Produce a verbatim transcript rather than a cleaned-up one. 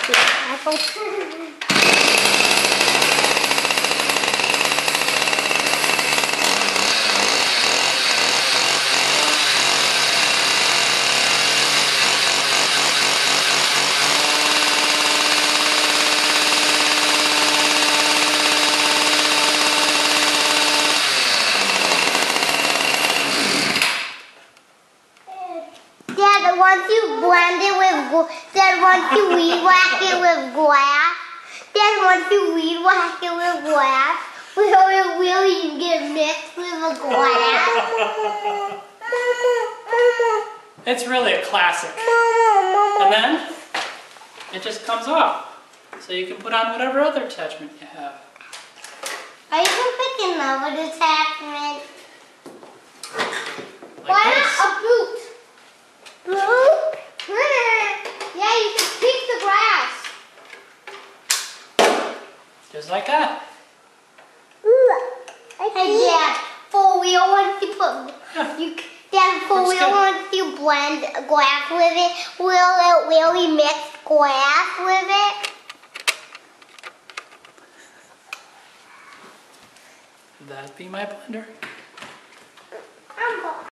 Dad, once you blend it with, Dad, once you weed whack it with glass, Dad, once you weed whack it with glass, will it really get mixed with the glass? It's really a classic. And then it just comes off. So you can put on whatever other attachment you have. Or you can pick another attachment. Like Why this. not a boot? Boot? Yeah, you can pick the grass. Just like that. Hey, Dad, for wheel once you put, Yeah. you, Dad, for Looks wheel good. once you blend glass with it, will it really mix glass with it? That'd be my blender.